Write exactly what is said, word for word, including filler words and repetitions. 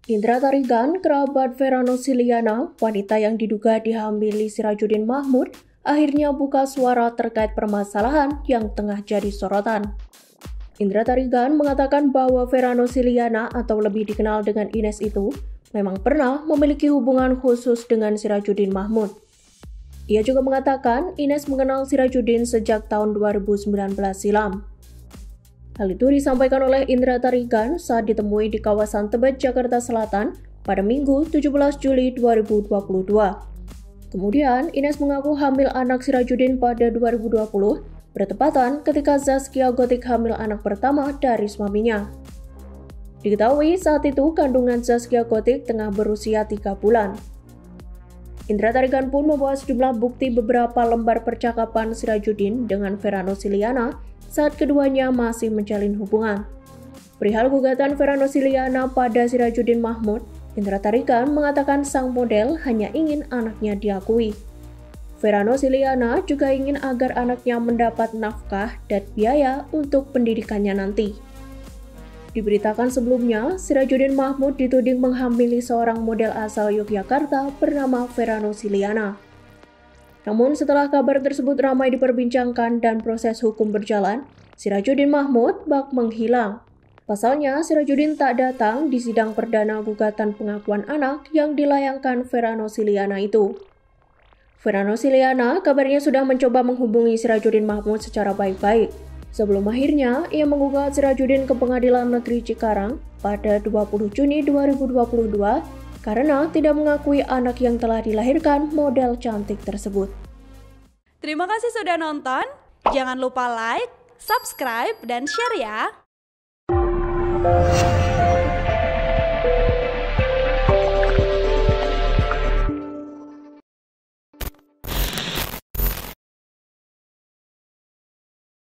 Indra Tarigan, kerabat Veranus Siliana, wanita yang diduga dihamili Sirajuddin Mahmud, akhirnya buka suara terkait permasalahan yang tengah jadi sorotan. Indra Tarigan mengatakan bahwa Veranus Siliana atau lebih dikenal dengan Ines itu memang pernah memiliki hubungan khusus dengan Sirajuddin Mahmud. Ia juga mengatakan Ines mengenal Sirajuddin sejak tahun dua ribu sembilan belas silam. Hal itu disampaikan oleh Indra Tarigan saat ditemui di kawasan Tebet, Jakarta Selatan pada Minggu tujuh belas Juli dua ribu dua puluh dua. Kemudian, Ines mengaku hamil anak Sirajuddin pada dua ribu dua puluh, bertepatan ketika Zaskia Gotik hamil anak pertama dari suaminya. Diketahui saat itu kandungan Zaskia Gotik tengah berusia tiga bulan. Indra Tarigan pun membawa sejumlah bukti beberapa lembar percakapan Sirajuddin dengan Veranus Siliana saat keduanya masih menjalin hubungan. Perihal gugatan Veranus Siliana pada Sirajuddin Mahmud, Indra Tarigan mengatakan sang model hanya ingin anaknya diakui. Veranus Siliana juga ingin agar anaknya mendapat nafkah dan biaya untuk pendidikannya nanti. Diberitakan sebelumnya, Sirajuddin Mahmud dituding menghamili seorang model asal Yogyakarta bernama Veranus Siliana. Namun setelah kabar tersebut ramai diperbincangkan dan proses hukum berjalan, Sirajuddin Mahmud bak menghilang. Pasalnya, Sirajuddin tak datang di sidang perdana gugatan pengakuan anak yang dilayangkan Veranus Siliana itu. Veranus Siliana kabarnya sudah mencoba menghubungi Sirajuddin Mahmud secara baik-baik. Sebelum akhirnya, ia menggugat Sirajuddin ke Pengadilan Negeri Cikarang pada dua puluh Juni dua ribu dua puluh dua karena tidak mengakui anak yang telah dilahirkan model cantik tersebut. Terima kasih sudah nonton. Jangan lupa like, subscribe, dan share ya.